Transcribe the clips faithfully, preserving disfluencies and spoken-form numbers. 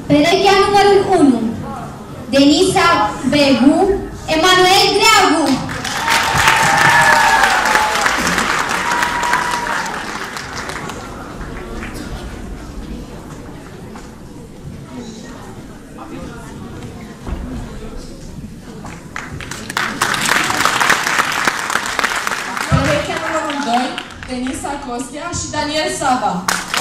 Perechea numărul unu, Denisa Begu, Emanuel Greagu. Perechea numărul doi, Denisa Costea și Daniel Sava.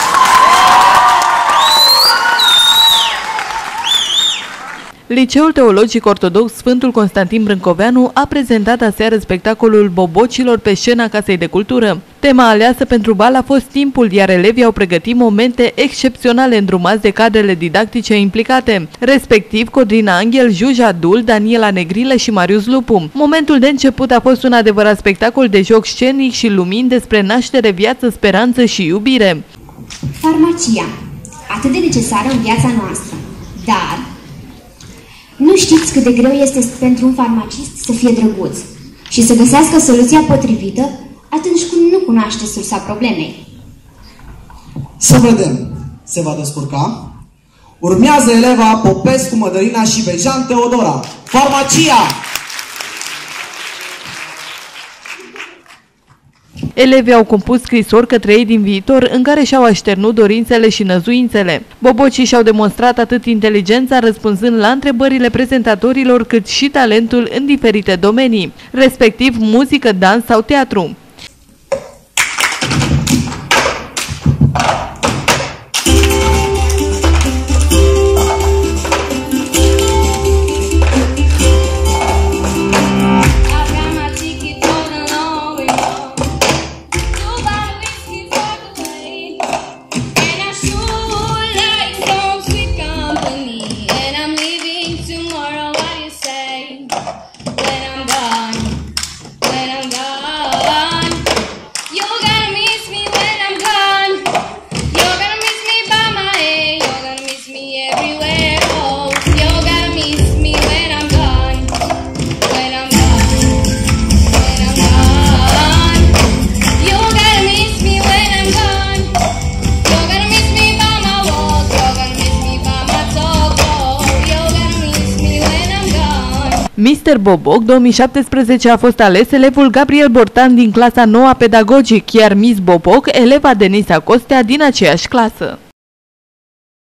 Liceul Teologic Ortodox Sfântul Constantin Brâncoveanu a prezentat aseară spectacolul Bobocilor pe scena Casei de Cultură. Tema aleasă pentru bal a fost timpul, iar elevii au pregătit momente excepționale îndrumați de cadrele didactice implicate, respectiv Codrina Anghel, Juja Dul, Daniela Negrilă și Marius Lupu. Momentul de început a fost un adevărat spectacol de joc scenic și lumini despre naștere, viață, speranță și iubire. Farmacia, atât de necesară în viața noastră, dar nu știți cât de greu este pentru un farmacist să fie drăguț și să găsească soluția potrivită atunci când nu cunoaște sursa problemei. Să vedem, se va descurca? Urmează eleva Popescu Mădălina și Bejan Teodora. Farmacia! Elevii au compus scrisori către ei din viitor în care și-au așternut dorințele și năzuințele. Bobocii și-au demonstrat atât inteligența răspunzând la întrebările prezentatorilor, cât și talentul în diferite domenii, respectiv muzică, dans sau teatru. mister Boboc două mii șaptesprezece a fost ales elevul Gabriel Bortan din clasa nouă pedagogic, iar Miss Boboc eleva Denisa Costea din aceeași clasă.